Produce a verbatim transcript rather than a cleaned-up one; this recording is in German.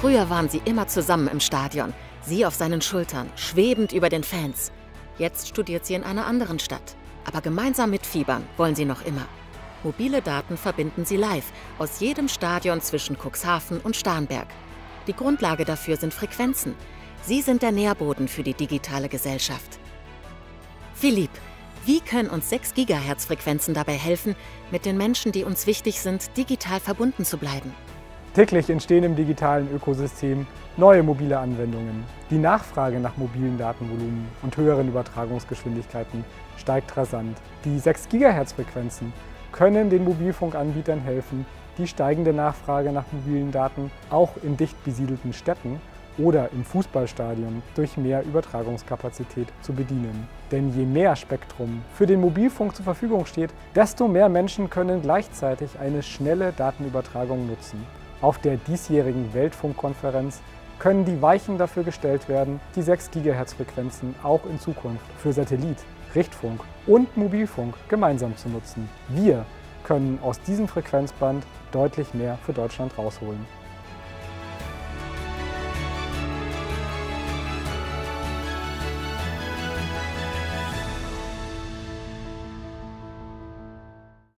Früher waren sie immer zusammen im Stadion, sie auf seinen Schultern, schwebend über den Fans. Jetzt studiert sie in einer anderen Stadt. Aber gemeinsam mitfiebern wollen sie noch immer. Mobile Daten verbinden sie live aus jedem Stadion zwischen Cuxhaven und Starnberg. Die Grundlage dafür sind Frequenzen. Sie sind der Nährboden für die digitale Gesellschaft. Philipp, wie können uns sechs Gigahertz Frequenzen dabei helfen, mit den Menschen, die uns wichtig sind, digital verbunden zu bleiben? Täglich entstehen im digitalen Ökosystem neue mobile Anwendungen. Die Nachfrage nach mobilen Datenvolumen und höheren Übertragungsgeschwindigkeiten steigt rasant. Die sechs Gigahertz Frequenzen können den Mobilfunkanbietern helfen, die steigende Nachfrage nach mobilen Daten auch in dicht besiedelten Städten oder im Fußballstadion durch mehr Übertragungskapazität zu bedienen. Denn je mehr Spektrum für den Mobilfunk zur Verfügung steht, desto mehr Menschen können gleichzeitig eine schnelle Datenübertragung nutzen. Auf der diesjährigen Weltfunkkonferenz können die Weichen dafür gestellt werden, die sechs Gigahertz Frequenzen auch in Zukunft für Satellit, Richtfunk und Mobilfunk gemeinsam zu nutzen. Wir können aus diesem Frequenzband deutlich mehr für Deutschland rausholen.